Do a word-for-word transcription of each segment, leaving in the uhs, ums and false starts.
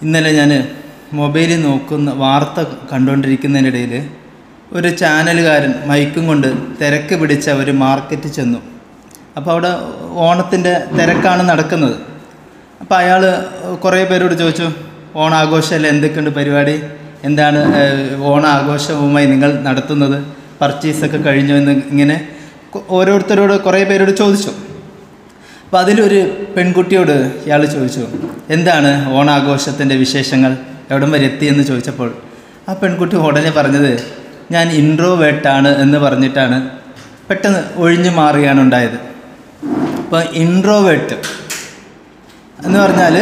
ഇന്നലെ ഞാൻ മൊബൈലിൽ നോക്കുന്ന വാർത്ത കണ്ടുകൊണ്ടിരിക്കുന്നതിനിടയിൽ ഒരു ചാനലുകാരൻ മൈക്കും കൊണ്ട് തിരക്ക് പിടിച്ച ഒരു മാർക്കറ്റിൽ ചെന്നു. അപ്പോൾ അവിടെ ഓണത്തിൻ്റെ തിരക്കാണ് നടക്കുന്നത്. അപ്പോൾ അയാൾ കുറേ പേരോട് ചോദിച്ചു, ഓണാഘോഷമല്ലേ, എന്തൊക്കെയുണ്ട് പരിപാടി, എന്താണ് ഓണാഘോഷവുമായി നിങ്ങൾ നടത്തുന്നത്, പർച്ചേസൊക്കെ കഴിഞ്ഞു എന്ന് ഇങ്ങനെ ഓരോരുത്തരോട് കുറേ പേരോട് ചോദിച്ചു. അപ്പോൾ അതിലൊരു പെൺകുട്ടിയോട് ഇയാൾ ചോദിച്ചു, എന്താണ് ഓണാഘോഷത്തിൻ്റെ വിശേഷങ്ങൾ, എവിടം വരെ എത്തിയെന്ന് ചോദിച്ചപ്പോൾ ആ പെൺകുട്ടി ഉടനെ പറഞ്ഞത്, ഞാൻ ഇൻട്രോവേർട്ടാണ് എന്ന് പറഞ്ഞിട്ടാണ് പെട്ടെന്ന് ഒഴിഞ്ഞു മാറുകയാണ് ഉണ്ടായത്. അപ്പോൾ ഇൻട്രോവേർട്ട് എന്ന് പറഞ്ഞാൽ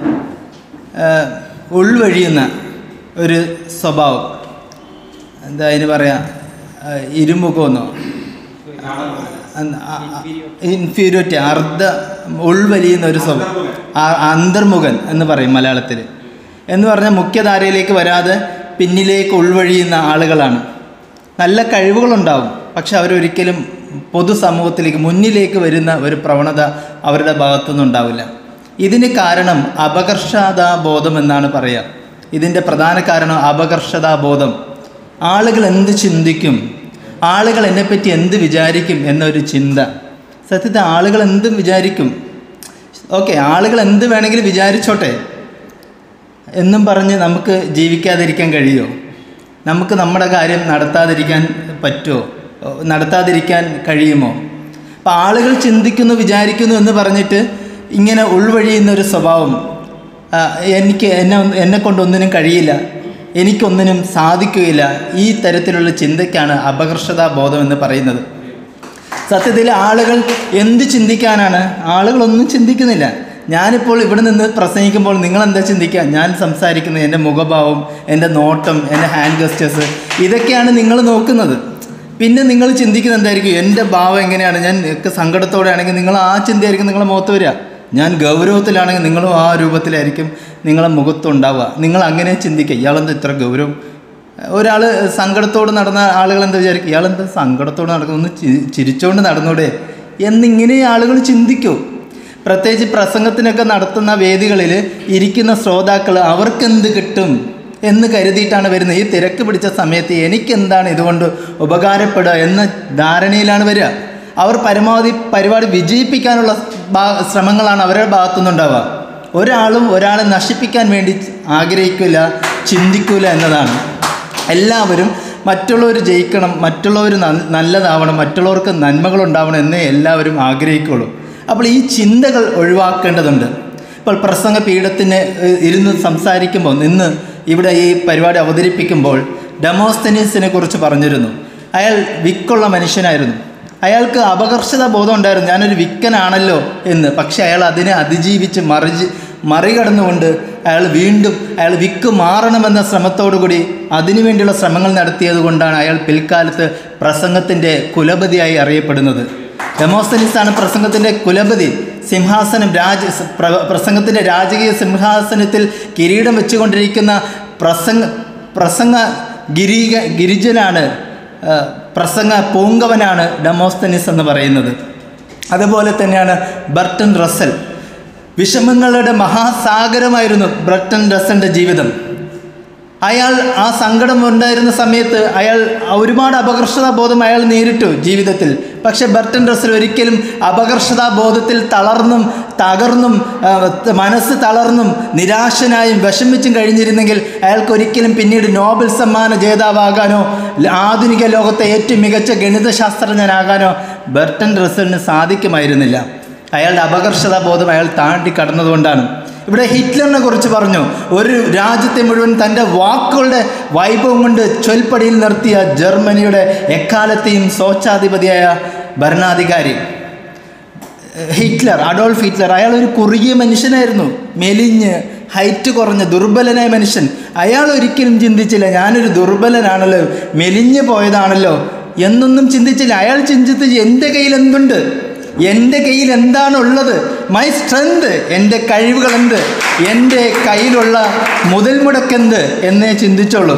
ഉൾവഴിയുന്ന ഒരു സ്വഭാവം, എന്താ അതിന് പറയാ, ഇരുമുഖമെന്നോ, ഇൻഫീരിയോറിറ്റി, അർദ്ധ ഉൾവലിയുന്ന ഒരു സ്വഭാവം, അന്തർമുഖൻ എന്ന് പറയും മലയാളത്തിൽ. എന്ന് പറഞ്ഞാൽ മുഖ്യധാരയിലേക്ക് വരാതെ പിന്നിലേക്ക് ഉൾവഴിയുന്ന ആളുകളാണ്. നല്ല കഴിവുകളുണ്ടാവും, പക്ഷെ അവരൊരിക്കലും പൊതുസമൂഹത്തിലേക്ക് മുന്നിലേക്ക് വരുന്ന ഒരു പ്രവണത അവരുടെ ഭാഗത്തുനിന്ന് ഉണ്ടാവില്ല. ഇതിന് കാരണം അപകർഷതാബോധം എന്നാണ് പറയുക. ഇതിൻ്റെ പ്രധാന കാരണം അപകർഷതാബോധം. ആളുകൾ എന്ത് ചിന്തിക്കും, ആളുകൾ എന്നെപ്പറ്റി എന്ത് വിചാരിക്കും എന്നൊരു ചിന്ത. സത്യത്തിൽ ആളുകൾ എന്തും വിചാരിക്കും, ഓക്കെ, ആളുകൾ എന്ത് വേണമെങ്കിലും വിചാരിച്ചോട്ടെ എന്നും പറഞ്ഞ് നമുക്ക് ജീവിക്കാതിരിക്കാൻ കഴിയുമോ? നമുക്ക് നമ്മുടെ കാര്യം നടത്താതിരിക്കാൻ പറ്റുമോ? നടത്താതിരിക്കാൻ കഴിയുമോ? അപ്പം ആളുകൾ ചിന്തിക്കുന്നു, വിചാരിക്കുന്നു എന്ന് പറഞ്ഞിട്ട് ഇങ്ങനെ ഉൾവഴിയുന്നൊരു സ്വഭാവം, എനിക്ക് എന്നെ എന്നെ കൊണ്ടൊന്നിനും കഴിയില്ല, എനിക്കൊന്നിനും സാധിക്കുകയില്ല, ഈ തരത്തിലുള്ള ചിന്തയ്ക്കാണ് അപകർഷതാബോധം എന്ന് പറയുന്നത്. സത്യത്തിൽ ആളുകൾ എന്ത് ചിന്തിക്കാനാണ്? ആളുകളൊന്നും ചിന്തിക്കുന്നില്ല. ഞാനിപ്പോൾ ഇവിടെ നിന്ന് പ്രസംഗിക്കുമ്പോൾ നിങ്ങളെന്താ ചിന്തിക്കുക? ഞാൻ സംസാരിക്കുന്നത്, എൻ്റെ മുഖഭാവം, എൻ്റെ നോട്ടം, എൻ്റെ ഹാൻഡ് ഗസ്റ്റേഴ്സ്, ഇതൊക്കെയാണ് നിങ്ങൾ നോക്കുന്നത്. പിന്നെ നിങ്ങൾ ചിന്തിക്കുന്നത് എന്തായിരിക്കും? എൻ്റെ ഭാവം എങ്ങനെയാണ്? ഞാൻ ഒക്കെ സങ്കടത്തോടെ ആണെങ്കിൽ നിങ്ങൾ ആ ചിന്തയായിരിക്കും നിങ്ങളെ മുഖത്ത് വരിക. ഞാൻ ഗൗരവത്തിലാണെങ്കിൽ നിങ്ങളും ആ രൂപത്തിലായിരിക്കും നിങ്ങളെ മുഖത്തുണ്ടാവുക. നിങ്ങൾ അങ്ങനെ ചിന്തിക്കുക, ഇയാളെന്താ ഇത്ര ഗൗരവം? ഒരാൾ സങ്കടത്തോട് നടന്ന ആളുകൾ എന്താ വിചാരിക്കും? ഇയാളെന്താ സങ്കടത്തോട് നടക്കുന്നു, ഒന്ന് ചിരിച്ചുകൊണ്ട് നടന്നൂടെ എന്നിങ്ങനെ ആളുകൾ ചിന്തിക്കൂ. പ്രത്യേകിച്ച് പ്രസംഗത്തിനൊക്കെ നടത്തുന്ന വേദികളിൽ ഇരിക്കുന്ന ശ്രോതാക്കൾ അവർക്കെന്ത് കിട്ടും എന്ന് കരുതിയിട്ടാണ് വരുന്നത്. ഈ തിരക്ക് പിടിച്ച സമയത്ത് എനിക്കെന്താണ് ഇതുകൊണ്ട് ഉപകാരപ്പെടുക എന്ന ധാരണയിലാണ് വരിക. അവർ പരമാവധി പരിപാടി വിജയിപ്പിക്കാനുള്ള ശ്രമങ്ങളാണ് അവരുടെ ഭാഗത്തുനിന്നുണ്ടാവുക. ഒരാളും ഒരാളെ നശിപ്പിക്കാൻ വേണ്ടി ആഗ്രഹിക്കില്ല, ചിന്തിക്കില്ല എന്നതാണ്. എല്ലാവരും മറ്റുള്ളവർ ജയിക്കണം, മറ്റുള്ളവർ നല്ലതാവണം, മറ്റുള്ളവർക്ക് നന്മകളുണ്ടാവണം എന്നേ എല്ലാവരും ആഗ്രഹിക്കുള്ളൂ. അപ്പോൾ ഈ ചിന്തകൾ ഒഴിവാക്കേണ്ടതുണ്ട്. ഇപ്പോൾ പ്രസംഗ പീഠത്തിന് ഇരുന്ന് സംസാരിക്കുമ്പോൾ, നിന്ന് ഇവിടെ ഈ പരിപാടി അവതരിപ്പിക്കുമ്പോൾ ഡെമോസ്തെനീസിനെ കുറിച്ച് പറഞ്ഞിരുന്നു. അയാൾ വിക്കുള്ള മനുഷ്യനായിരുന്നു. അയാൾക്ക് അപകർഷത ബോധം ഉണ്ടായിരുന്നു, ഞാനൊരു വിക്കനാണല്ലോ എന്ന്. പക്ഷേ അയാൾ അതിനെ അതിജീവിച്ച് മറിച്ച് മറികടന്നുകൊണ്ട് അയാൾ വീണ്ടും അയാൾ വിക്ക് മാറണമെന്ന ശ്രമത്തോടു കൂടി അതിനുവേണ്ടിയുള്ള ശ്രമങ്ങൾ നടത്തിയത് കൊണ്ടാണ് അയാൾ പിൽക്കാലത്ത് പ്രസംഗത്തിൻ്റെ കുലപതിയായി അറിയപ്പെടുന്നത്. ഡെമോസ്തെനീസാണ് പ്രസംഗത്തിൻ്റെ കുലപതി. സിംഹാസനം രാജ പ്രസംഗത്തിൻ്റെ രാജകീയ സിംഹാസനത്തിൽ കിരീടം വെച്ചുകൊണ്ടിരിക്കുന്ന പ്രസംഗ പ്രസംഗ ഗിരിക ഗിരിജനാണ്, പ്രസംഗ പൂങ്കവനാണ് ഡെമോസ്തെനീസ് എന്ന് പറയുന്നത്. അതുപോലെ തന്നെയാണ് ബർട്ടൺ റസൽ. വിഷമങ്ങളുടെ മഹാസാഗരമായിരുന്നു ബർട്ടൺ റസലിൻ്റെ ജീവിതം. അയാൾ ആ സങ്കടം ഉണ്ടായിരുന്ന സമയത്ത് അയാൾ ഒരുപാട് അപകർഷതാബോധം അയാൾ നേരിട്ടു ജീവിതത്തിൽ. പക്ഷേ ബർട്ടൺ റസൽ ഒരിക്കലും അപകർഷതാബോധത്തിൽ തളർന്നും തകർന്നും മനസ്സ് തളർന്നും നിരാശനായും വിഷമിച്ചും കഴിഞ്ഞിരുന്നെങ്കിൽ അയാൾക്കൊരിക്കലും പിന്നീട് നോബൽ സമ്മാന ജേതാവാകാനോ ആധുനിക ലോകത്തെ ഏറ്റവും മികച്ച ഗണിതശാസ്ത്രജ്ഞനാകാനോ ബർട്ടൺ റസലിന് സാധിക്കുമായിരുന്നില്ല. അയാളുടെ അപകർഷതാബോധം അയാൾ താണ്ടി കടന്നതുകൊണ്ടാണ്. ഇവിടെ ഹിറ്റ്ലറിനെ കുറിച്ച് പറഞ്ഞു, ഒരു രാജ്യത്തെ മുഴുവൻ തൻ്റെ വാക്കുകളുടെ വൈഭവം കൊണ്ട് ചൊൽപ്പടിയിൽ നിർത്തിയ ജർമ്മനിയുടെ എക്കാലത്തെയും സ്വച്ഛാധിപതിയായ ഭരണാധികാരി ഹിറ്റ്ലർ, അഡോൾഫ് ഹിറ്റ്ലർ. അയാൾ ഒരു കുറുകിയ മനുഷ്യനായിരുന്നു, മെലിഞ്ഞ് ഹൈറ്റ് കുറഞ്ഞ ദുർബലനായ മനുഷ്യൻ. അയാൾ ഒരിക്കലും ചിന്തിച്ചില്ല ഞാനൊരു ദുർബലനാണല്ലോ, മെലിഞ്ഞു പോയതാണല്ലോ എന്നൊന്നും ചിന്തിച്ചില്ല. അയാൾ ചിന്തിച്ച് എൻ്റെ കയ്യിൽ എന്തുണ്ട്, എൻ്റെ കയ്യിൽ എന്താണുള്ളത്, മൈ സ്ട്രെങ്ത്, എൻ്റെ കഴിവുകൾ എന്ത്, എൻ്റെ കയ്യിലുള്ള മുതൽ മുടക്കെന്ത് എന്നേ ചിന്തിച്ചോളൂ.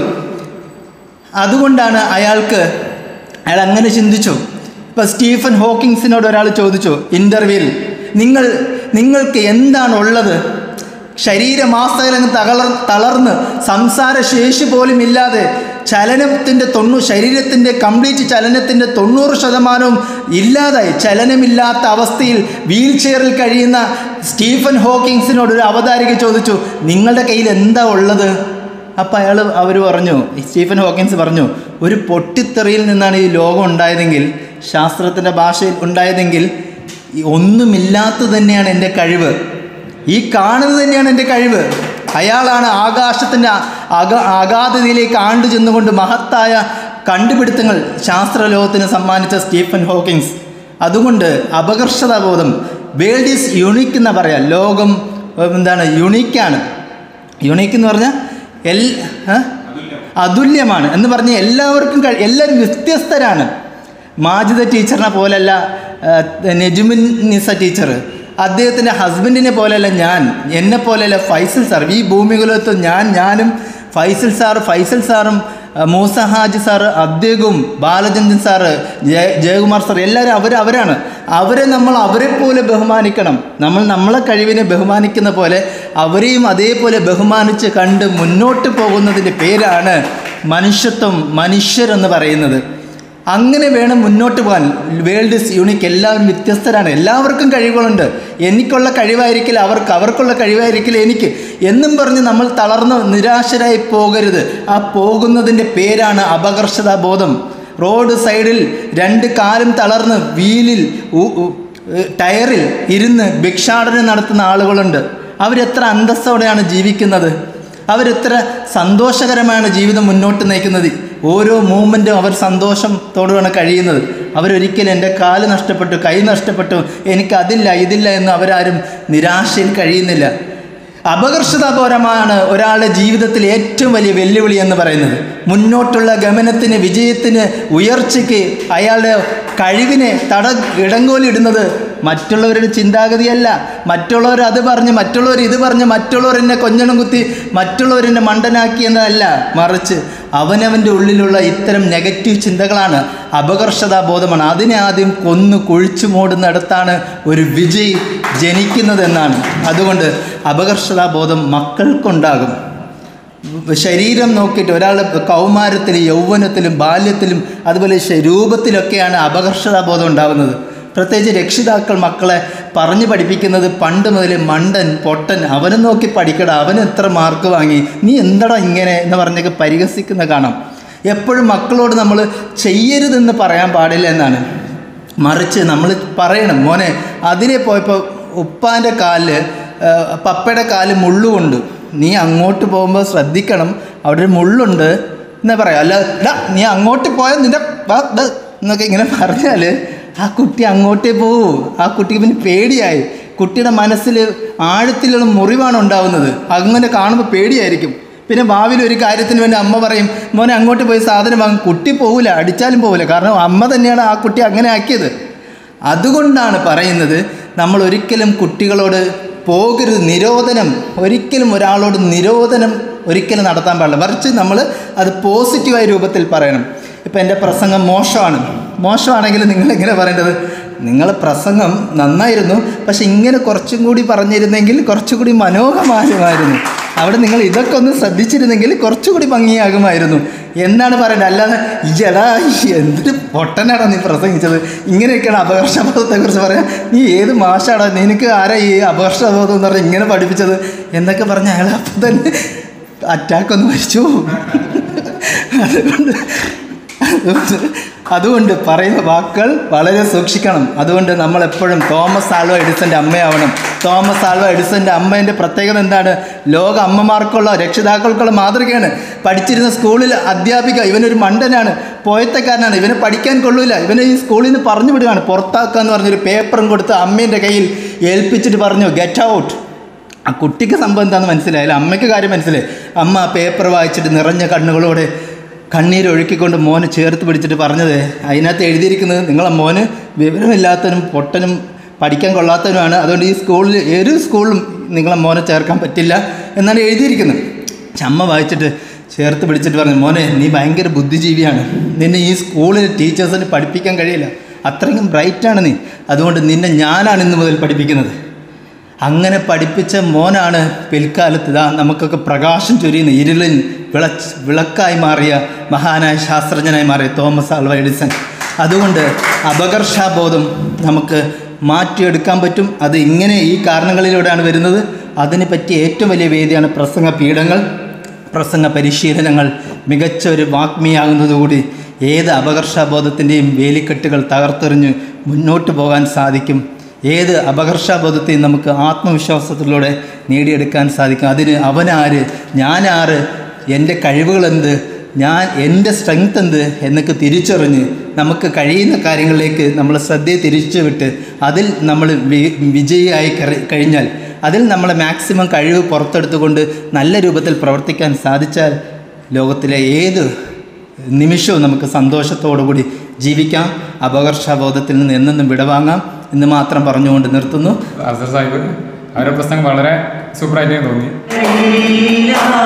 അതുകൊണ്ടാണ് അയാൾക്ക് അയാൾ അങ്ങനെ ചിന്തിച്ചു. ഇപ്പോൾ സ്റ്റീഫൻ ഹോക്കിങ്സിനോട് ഒരാൾ ചോദിച്ചു ഇൻ്റർവ്യൂവിൽ, നിങ്ങൾ നിങ്ങൾക്ക് എന്താണുള്ളത്, ശരീരമാസകലങ്ങ് തളർ തളർന്ന് സംസാരശേഷി പോലും ഇല്ലാതെ ചലനത്തിൻ്റെ തൊണ്ണൂ ശരീരത്തിൻ്റെ കംപ്ലീറ്റ് ചലനത്തിൻ്റെ തൊണ്ണൂറ് ശതമാനവും ഇല്ലാതായി ചലനമില്ലാത്ത അവസ്ഥയിൽ വീൽ ചെയറിൽ കഴിയുന്ന സ്റ്റീഫൻ ഹോക്കിങ്സിനോട് ഒരു അവതാരിക ചോദിച്ചു, നിങ്ങളുടെ കയ്യിൽ എന്താ ഉള്ളത്? അപ്പോൾ അയാൾ അവർ പറഞ്ഞു, സ്റ്റീഫൻ ഹോക്കിൻസ് പറഞ്ഞു, ഒരു പൊട്ടിത്തെറിയിൽ നിന്നാണ് ഈ ലോകം ഉണ്ടായതെങ്കിൽ, ശാസ്ത്രത്തിൻ്റെ ഭാഷയിൽ ഉണ്ടായതെങ്കിൽ ഒന്നുമില്ലാത്തത് തന്നെയാണ് എൻ്റെ കഴിവ്, ഈ കാണുന്നത് തന്നെയാണ് എൻ്റെ കഴിവ്. അയാളാണ് ആകാശത്തിൻ്റെ അക അഗാധതയിലേക്ക് ആണ്ടു ചെന്നുകൊണ്ട് മഹത്തായ കണ്ടുപിടുത്തങ്ങൾ ശാസ്ത്രലോകത്തിന് സമ്മാനിച്ച സ്റ്റീഫൻ ഹോക്കിങ്സ്. അതുകൊണ്ട് അപകർഷതാബോധം, വേൾഡ് ഈസ് യുണീക്ക് എന്ന് പറയാം. ലോകം എന്താണ്? യുണീക്കാണ്. യുണീക്ക് എന്ന് പറഞ്ഞാൽ എൽ അതുല്യമാണ് എന്ന് പറഞ്ഞാൽ എല്ലാവർക്കും കഴി എല്ലാവരും വ്യത്യസ്തരാണ്. മാജിദ ടീച്ചറിനെ പോലെയല്ല നെജുമിൻ നിസ ടീച്ചർ, അദ്ദേഹത്തിൻ്റെ ഹസ്ബൻഡിനെ പോലെയല്ല ഞാൻ, എന്നെ പോലെയല്ല ഫൈസൽ സാർ. ഈ ഭൂമികുലത്ത് ഞാൻ ഞാനും ഫൈസൽ സാർ ഫൈസൽ സാറും മൂസ ഹാജി സാറ്, അദ്ദേഹവും ബാലചന്ദ്രൻ സാറ്, ജയ ജയകുമാർ സാർ, എല്ലാവരും അവർ അവരാണ്. അവരെ നമ്മൾ അവരെ പോലെ ബഹുമാനിക്കണം. നമ്മൾ നമ്മളെ കഴിവിനെ ബഹുമാനിക്കുന്ന പോലെ അവരെയും അതേപോലെ ബഹുമാനിച്ച് കണ്ട് മുന്നോട്ട് പോകുന്നതിൻ്റെ പേരാണ് മനുഷ്യത്വം, മനുഷ്യരെന്ന് പറയുന്നത്. അങ്ങനെ വേണം മുന്നോട്ട് പോകാൻ. വേൾഡ് ഇസ് യൂണിക്, എല്ലാവരും വ്യത്യസ്തരാണ്, എല്ലാവർക്കും കഴിവുകളുണ്ട്. എനിക്കുള്ള കഴിവായിരിക്കില്ല അവർക്ക്, അവർക്കുള്ള കഴിവായിരിക്കില്ല എനിക്ക് എന്നും പറഞ്ഞ് നമ്മൾ തളർന്ന് നിരാശരായി പോകരുത്. ആ പോകുന്നതിൻ്റെ പേരാണ് അപകർഷതാബോധം. റോഡ് സൈഡിൽ രണ്ട് കാലും തളർന്ന് വീലിൽ ടയറിൽ ഇരുന്ന് ഭിക്ഷാടനം നടത്തുന്ന ആളുകളുണ്ട്. അവരെത്ര അന്തസ്സോടെയാണ് ജീവിക്കുന്നത്, അവരെത്ര സന്തോഷകരമാണ് ജീവിതം മുന്നോട്ട് നയിക്കുന്നത്. ഓരോ മൂമെൻറ്റും അവർ സന്തോഷത്തോടെയാണ് കഴിയുന്നത്. അവരൊരിക്കലും എൻ്റെ കാല് നഷ്ടപ്പെട്ടു, കൈ നഷ്ടപ്പെട്ടു, എനിക്കതില്ല ഇതില്ല എന്ന് അവരാരും നിരാശയിൽ കഴിയുന്നില്ല. അപകർഷതാപരമാണ് ഒരാളുടെ ജീവിതത്തിൽ ഏറ്റവും വലിയ വെല്ലുവിളി എന്ന് പറയുന്നത്. മുന്നോട്ടുള്ള ഗമനത്തിന്, വിജയത്തിന്, ഉയർച്ചയ്ക്ക് അയാളുടെ കഴിവിനെ തട ഇടങ്കോലിടുന്നത് മറ്റുള്ളവരുടെ ചിന്താഗതിയല്ല. മറ്റുള്ളവർ അത് പറഞ്ഞ്, മറ്റുള്ളവർ ഇത് പറഞ്ഞ്, മറ്റുള്ളവർ എന്നെ കൊഞ്ഞണം കുത്തി, മറ്റുള്ളവർ എന്നെ മണ്ടനാക്കി എന്നതല്ല, മറിച്ച് അവനവൻ്റെ ഉള്ളിലുള്ള ഇത്തരം നെഗറ്റീവ് ചിന്തകളാണ് അപകർഷതാബോധമാണ്. അതിനെ ആദ്യം കൊന്നു കുഴിച്ചു മൂടുന്നിടത്താണ് ഒരു വിജയ് ജനിക്കുന്നതെന്നാണ്. അതുകൊണ്ട് അപകർഷതാബോധം മക്കൾക്കുണ്ടാകും. ശരീരം നോക്കിയിട്ട് ഒരാൾ കൗമാരത്തിലും യൗവനത്തിലും ബാല്യത്തിലും അതുപോലെ രൂപത്തിലൊക്കെയാണ് അപകർഷതാബോധം ഉണ്ടാകുന്നത്. പ്രത്യേകിച്ച് രക്ഷിതാക്കൾ മക്കളെ പറഞ്ഞു പഠിപ്പിക്കുന്നത് പണ്ട് മുതൽ മണ്ടൻ പൊട്ടൻ അവനെ നോക്കി പഠിക്കട, അവൻ എത്ര മാർക്ക് വാങ്ങി, നീ എന്തടാ ഇങ്ങനെ എന്ന് പറഞ്ഞൊക്കെ പരിഹസിക്കുന്ന കാണാം. എപ്പോഴും മക്കളോട് നമ്മൾ ചെയ്യരുതെന്ന് പറയാൻ പാടില്ല എന്നാണ്, മറിച്ച് നമ്മൾ പറയണം, മോനെ അതിനെ പോയപ്പോൾ ഉപ്പാൻ്റെ കാലിൽ പപ്പയുടെ കാല് മുള്ളുകൊണ്ട്, നീ അങ്ങോട്ട് പോകുമ്പോൾ ശ്രദ്ധിക്കണം, അവിടെ ഒരു മുള്ളുണ്ട് എന്നാ പറയാം. അല്ല ഡാ നീ അങ്ങോട്ട് പോയാൽ നിൻ്റെ എന്നൊക്കെ ഇങ്ങനെ പറഞ്ഞാൽ ആ കുട്ടി അങ്ങോട്ടേ പോവൂ. ആ കുട്ടിക്ക് പിന്നെ പേടിയായി, കുട്ടിയുടെ മനസ്സിൽ ആഴത്തിലുള്ള മുറിവാണ് ഉണ്ടാവുന്നത്. അങ്ങനെ കാണുമ്പോൾ പേടിയായിരിക്കും. പിന്നെ ഭാവിയിൽ ഒരു കാര്യത്തിന് വേണ്ടി അമ്മ പറയും, മോനെ അങ്ങോട്ട് പോയി സാധനം വാങ്ങും, കുട്ടി പോവില്ല, അടിച്ചാലും പോവില്ല, കാരണം അമ്മ തന്നെയാണ് ആ കുട്ടി അങ്ങനെ ആക്കിയത്. അതുകൊണ്ടാണ് പറയുന്നത് നമ്മൾ ഒരിക്കലും കുട്ടികളോട് പോകരുത്, നിരോധനം, ഒരിക്കലും ഒരാളോട് നിരോധനം ഒരിക്കലും നടത്താൻ പാടില്ല, മറിച്ച് നമ്മൾ അത് പോസിറ്റീവായ രൂപത്തിൽ പറയണം. ഇപ്പം എൻ്റെ പ്രസംഗം മോശമാണ്, മോശമാണെങ്കിൽ നിങ്ങളെങ്ങനെ പറയേണ്ടത്, നിങ്ങളെ പ്രസംഗം നന്നായിരുന്നു, പക്ഷെ ഇങ്ങനെ കുറച്ചും കൂടി പറഞ്ഞിരുന്നെങ്കിൽ കുറച്ചും കൂടി മനോഹരമായിരുന്നു, അവിടെ നിങ്ങൾ ഇതൊക്കെ ഒന്ന് ശ്രദ്ധിച്ചിരുന്നെങ്കിൽ കുറച്ചുകൂടി ഭംഗിയാകുമായിരുന്നു എന്നാണ് പറയേണ്ടത്. അല്ലാതെ ഈയടാ എന്തൊരു പൊട്ടനാടാ നീ പ്രസംഗിച്ചത്, ഇങ്ങനെയൊക്കെയാണ് അപകർഷബോധത്തെക്കുറിച്ച് പറയാം. നീ ഏത് മാഷാടാ, നിനക്ക് ആരാ ഈ അപകർഷബോധം എന്ന് പറഞ്ഞാൽ ഇങ്ങനെ പഠിപ്പിച്ചത് എന്നൊക്കെ പറഞ്ഞ അയാൾ അപ്പം തന്നെ അറ്റാക്കൊന്ന് മരിച്ചു. അതുകൊണ്ട് അതുകൊണ്ട് പറയുന്ന വാക്കുകൾ വളരെ സൂക്ഷിക്കണം. അതുകൊണ്ട് നമ്മളെപ്പോഴും തോമസ് ആൽവ എഡിസൻ്റെ അമ്മയാവണം. തോമസ് ആൽവ എഡിസൻ്റെ അമ്മേൻ്റെ പ്രത്യേകത എന്താണ്? ലോക അമ്മമാർക്കുള്ള രക്ഷിതാക്കൾക്കുള്ള മാതൃകയാണ്. പഠിച്ചിരുന്ന സ്കൂളിൽ അധ്യാപിക, ഇവനൊരു മണ്ടനാണ്, പോയത്തക്കാരനാണ്, ഇവനെ പഠിക്കാൻ കൊള്ളൂല, ഇവനെ ഈ സ്കൂളിൽ നിന്ന് പറഞ്ഞു വിടുകയാണ്, പുറത്താക്കുക എന്ന് പറഞ്ഞൊരു പേപ്പറും കൊടുത്ത് അമ്മേൻ്റെ കയ്യിൽ ഏൽപ്പിച്ചിട്ട് പറഞ്ഞു ഗെറ്റ് ഔട്ട്. ആ കുട്ടിക്ക് സംഭവം എന്താണെന്ന് മനസ്സിലായില്ല, അമ്മയ്ക്ക് കാര്യം മനസ്സിലായി. അമ്മ ആ പേപ്പർ വായിച്ചിട്ട് നിറഞ്ഞ കണ്ണുകളോടെ കണ്ണീരൊഴുക്കിക്കൊണ്ട് മോന് ചേർത്ത് പിടിച്ചിട്ട് പറഞ്ഞത്, അതിനകത്ത് എഴുതിയിരിക്കുന്നത് നിങ്ങളെ മോന് വിവരമില്ലാത്തവനും പൊട്ടനും പഠിക്കാൻ കൊള്ളാത്തവനുമാണ്, അതുകൊണ്ട് ഈ സ്കൂളിൽ ഒരു സ്കൂളിലും നിങ്ങളെ മോനെ ചേർക്കാൻ പറ്റില്ല എന്നാണ് എഴുതിയിരിക്കുന്നത്. അമ്മ വായിച്ചിട്ട് ചേർത്ത് പിടിച്ചിട്ട് പറഞ്ഞു, മോനെ നീ ഭയങ്കര ബുദ്ധിജീവിയാണ്, നിന്നെ ഈ സ്കൂളിൽ ടീച്ചേഴ്സിന് പഠിപ്പിക്കാൻ കഴിയില്ല, അത്രയും ബ്രൈറ്റാണ് നീ, അതുകൊണ്ട് നിന്നെ ഞാനാണ് ഇന്ന് മുതൽ പഠിപ്പിക്കുന്നത്. അങ്ങനെ പഠിപ്പിച്ച മോനാണ് പിൽക്കാലത്ത് ഇതാ നമുക്കൊക്കെ പ്രകാശം ചൊരിയുന്ന ഇരുളിൽ വിള വിളക്കായി മാറിയ മഹാനായ ശാസ്ത്രജ്ഞനായി മാറിയ തോമസ് ആൽവ എഡിസൺ. അതുകൊണ്ട് അപകർഷാബോധം നമുക്ക് മാറ്റിയെടുക്കാൻ പറ്റും. അത് ഇങ്ങനെ ഈ കാരണങ്ങളിലൂടെയാണ് വരുന്നത്. അതിന് പറ്റിയ ഏറ്റവും വലിയ വേദിയാണ് പ്രസംഗ പീഠങ്ങൾ, പ്രസംഗ പരിശീലനങ്ങൾ. മികച്ച ഒരു വാഗ്മിയാകുന്നതുകൂടി ഏത് അപകർഷാബോധത്തിൻ്റെയും വേലിക്കെട്ടുകൾ തകർത്തെറിഞ്ഞ് മുന്നോട്ട് പോകാൻ സാധിക്കും. ഏത് അപകർഷാബോധത്തെയും നമുക്ക് ആത്മവിശ്വാസത്തിലൂടെ നേടിയെടുക്കാൻ സാധിക്കും. അതിന് അവനാര്, ഞാനാറ്, എൻ്റെ കഴിവുകളെന്ത്, ഞാൻ എൻ്റെ സ്ട്രെങ്ത് എന്ത് എന്നൊക്കെ തിരിച്ചറിഞ്ഞ് നമുക്ക് കഴിയുന്ന കാര്യങ്ങളിലേക്ക് നമ്മൾ ശ്രദ്ധയെ തിരിച്ചു വിട്ട് അതിൽ നമ്മൾ വിജയിയായി കഴിഞ്ഞാൽ, അതിൽ നമ്മൾ മാക്സിമം കഴിവ് പുറത്തെടുത്തുകൊണ്ട് നല്ല രൂപത്തിൽ പ്രവർത്തിക്കാൻ സാധിച്ചാൽ ലോകത്തിലെ ഏത് നിമിഷവും നമുക്ക് സന്തോഷത്തോടുകൂടി ജീവിക്കാം. അപകർഷാബോധത്തിൽ നിന്ന് എന്നെന്നും വിടവാങ്ങാം എന്ന് മാത്രം പറഞ്ഞുകൊണ്ട് നിർത്തുന്നു. സാഹിബ് അവരുടെ പ്രസംഗം വളരെ സൂപ്പറായിട്ട് തോന്നി.